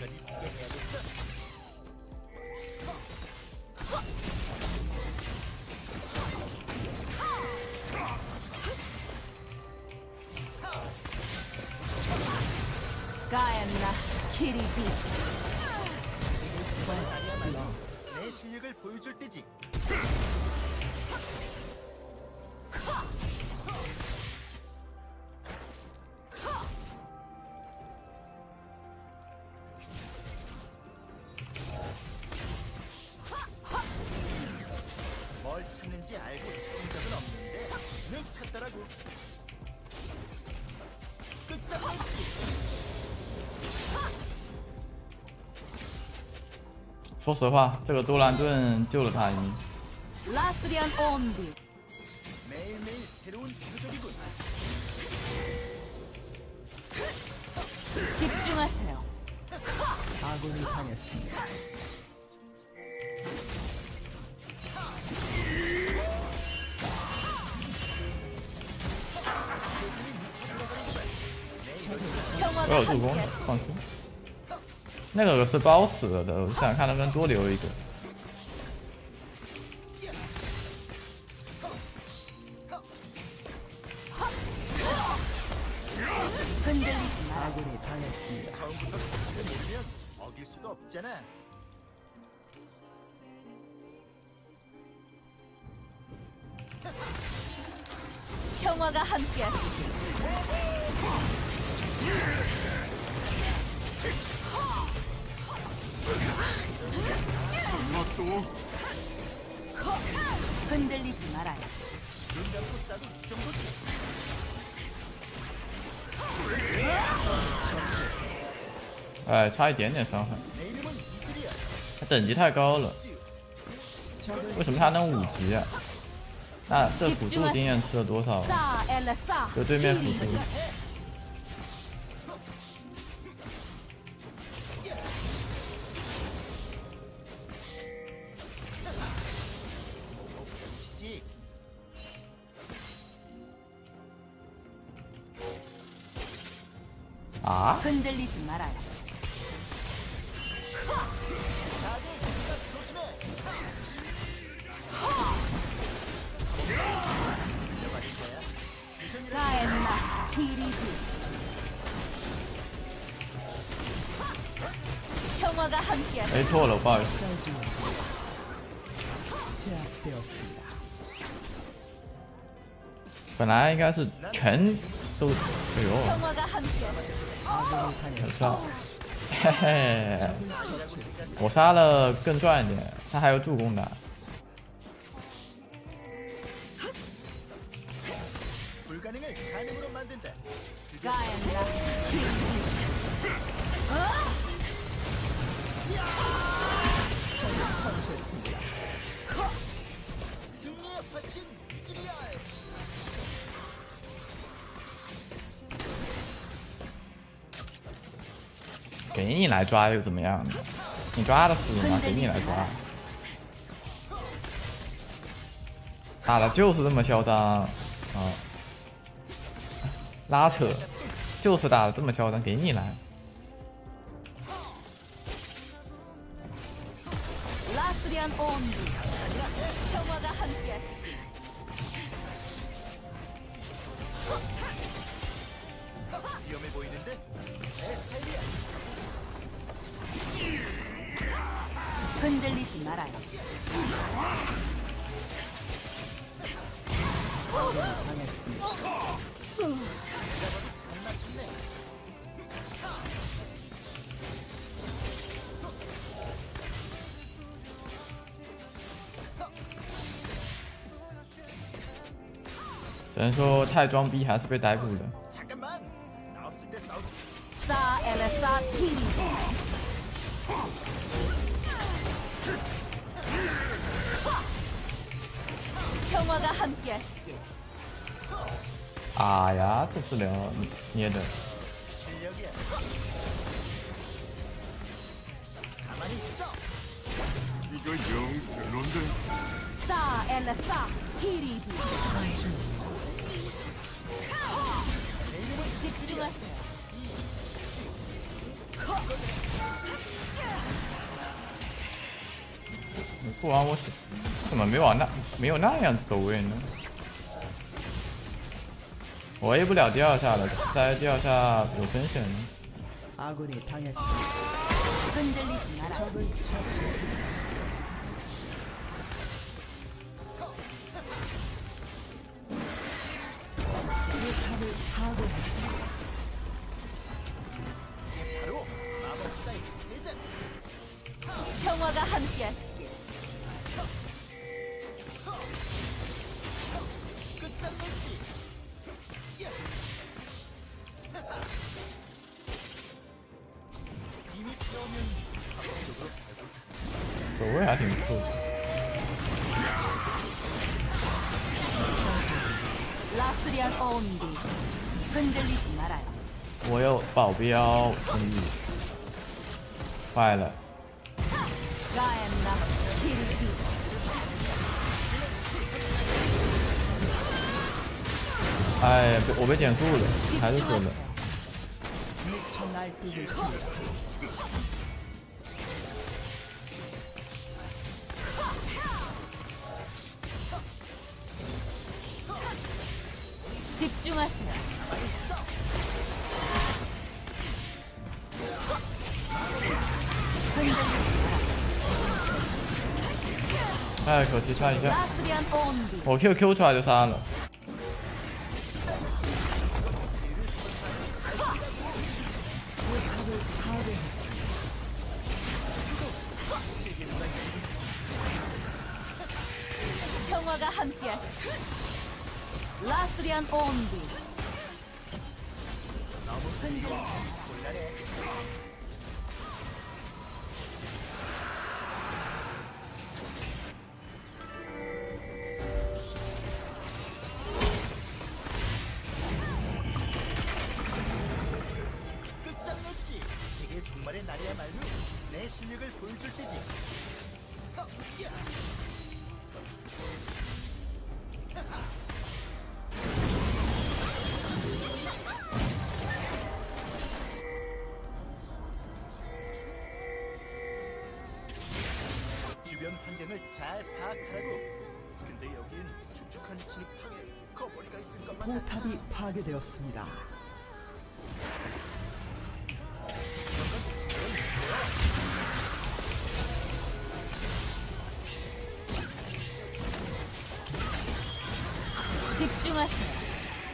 끝까지 쓰게 해야겠어. 가엔나 키리비. 내 실력을 보여줄 때지. 뭘 찾는지 알고 찾은 적은 없는데 늘 찾더라고. 끝장내기. 说实话，这个多兰盾救了他一命。 라스리안 온비. 매일매일 새로운 표적이군. 집중하세요. 아군이 당했습니다. 我有助攻的，放出。那个是包死了的，我想看能不能多留一个。 흔들리지 마. 아군이 당했습니다. 처음부터 뜻을 모르면 어길 수도 없잖아. 평화가 함께하시길. 흔들리지 말아요. 눈 감고 싸도 이 정도지. 哎，差一点点伤害， 내 이름은 이슬이야. 他等级太高了。为什么他能5级啊？那这辅助经验吃了多少？ 싸 엘라싸. 就对面辅助。 지. 啊？ 흔들리지 말아요. 다들 생각 조심해. 잊어버릴 거야. 가엔나 키리비. 평화가 함께하시길. 哎，错了，不好意思。 제압되었습니다. 本来应该是全都，哎呦， 평화가 함께하시길. 아군이 很 당했습니다. 帅，嘿嘿，我杀了更赚一点，他还有助攻的。 불가능을 가능으로 만든다. 가엔나 키리비. 승리의 화신 이슬이야. 给你来抓又怎么样呢？你抓得死吗？给你来抓，打的就是这么嚣张啊！拉扯，就是打的这么嚣张，给你来。 라스리안 온비. 평화가 함께하시길. 위험해 보이는데? 내 스타일이야. 흔들리지 말아요. 당했습니다. 장난쳤네. 只能说太装逼还是被逮捕的。 잠깐만. 나 없을 때 싸우지. 싸 엘라싸 키리비. 평화가 함께하시길. 哎呀，这治疗捏的。 실력이야. 가만히 있어. 이거 영 별론데. 싸 엘라싸 키리비. 집중하세요. 不然我怎么没有那样走位呢？我 A 不了第二下了，在第二下有风险。 아군이 당했습니다. 흔들리지 마라. 적을 처치했습니다. 포탑을 파괴했습니다. 바로 마법사의 대전. 평화가 함께하시길. 끝장냈지. 이미 태우면 합법적으로 살고 있어. 走位还挺酷的。 라스리안 온디. 흔들리지 말아요. 我有保镖生意，坏了， 가엔나 티리비. 哎，我被减速了，还是死了。 미쳐 날뛰고 있습니다. 집중하세요. 흔들리지 마라. 哎，可惜差一下， 라스리안 온디. 我 QQ 出来就杀了。 포탑을 파괴했습니다. 평화가 함께하시길. 라스리안 온디. 흔들리지 마라. 끝장냈지. 세계 종말의 날이야말로 내 실력을 보여줄 때지. 주변 환경을 잘 파악하라고. 근데 여긴 축축한 진흙탕에 거머리가 있을 것만 같아. 포탑이 파괴되었습니다. 집중하세요.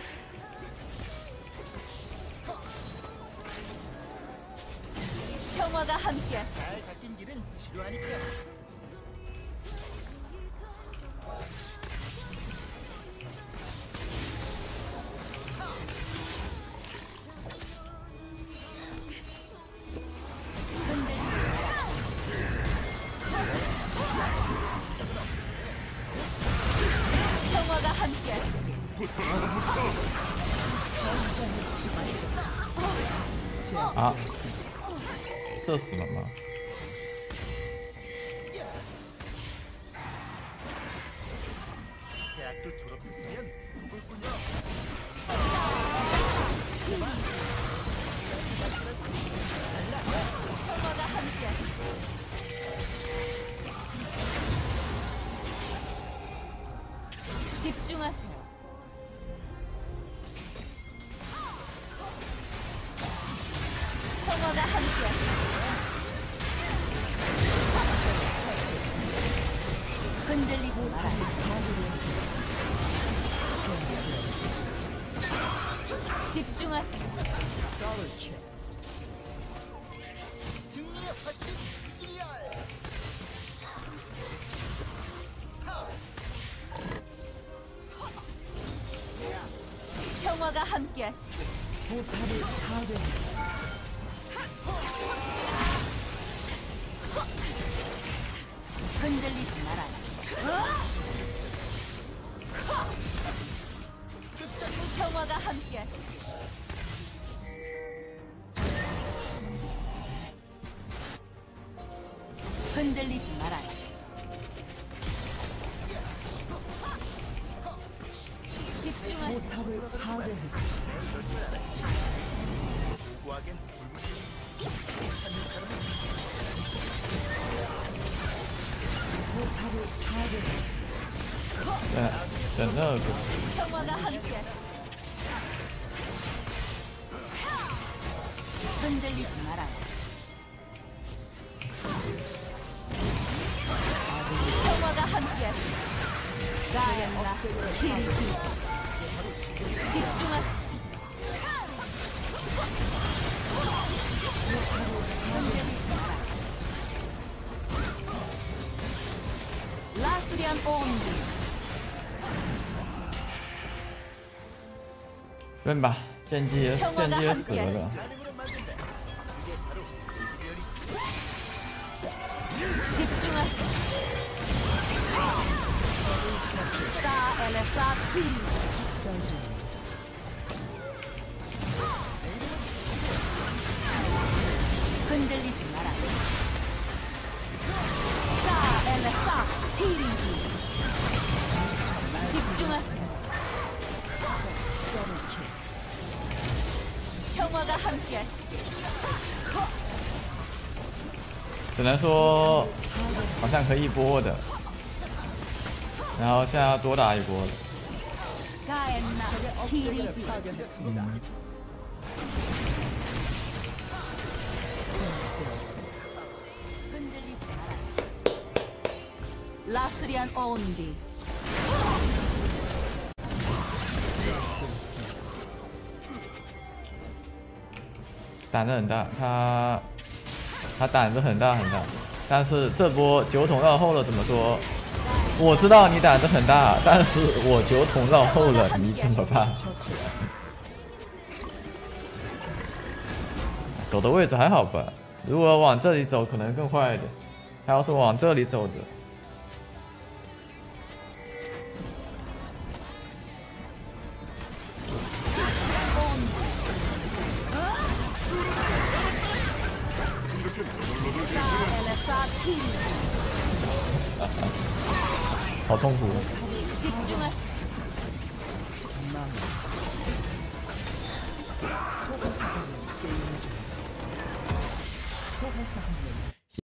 평화가 함께하시길. 잘 닦인 길은 지루하니까. 평화가 함께하시길. 啊，这死了吗？ 대학도 졸업했으면 누굴뿐이야. 평화가 함께하시길. 집중하세요. 평화가 함께하시길. 흔들리지 마라. 집중하세요. 승리의 화신 이리얼. 평화가 함께하시길. 포탑을 파괴했습니다. 흔들리지 말아요. 평화가 함께하시길. 흔들리지 말아요. 집중하세요. 포탑을 파괴했습니다. 구하겐 굶은 찾는 사람은 포탑을 파괴했습니다. 等那个 평화가 함께하시길. 흔들리지 말아요. 평화가 함께하시길. 가엔나 킬기. 집중하세요. 흔들리지 말아요. 라스리안 온디. 扔吧，剑姬也死了。 가능으로 만든다. 이게 바로 우주별이지. 집중하세요. 사엘레사 티. 흔들리지 마라. 사엘레사 티. 집중하세요. 평화가 함께하시길. 只能说好像可以播的，然后现在要多打一波了。 가엔나 킬기. 파괴했습니다. 흔들리지 마라. 라스리안 온디. 胆子很大，他胆子很大很大，但是这波9桶绕后了怎么说？我知道你胆子很大，但是我9桶绕后了，你怎么办？走的位置还好吧？如果往这里走可能更快一点，他要是往这里走的。 好痛苦。 집중하시. 소가사는 게임을 중이었습니다. 소가사는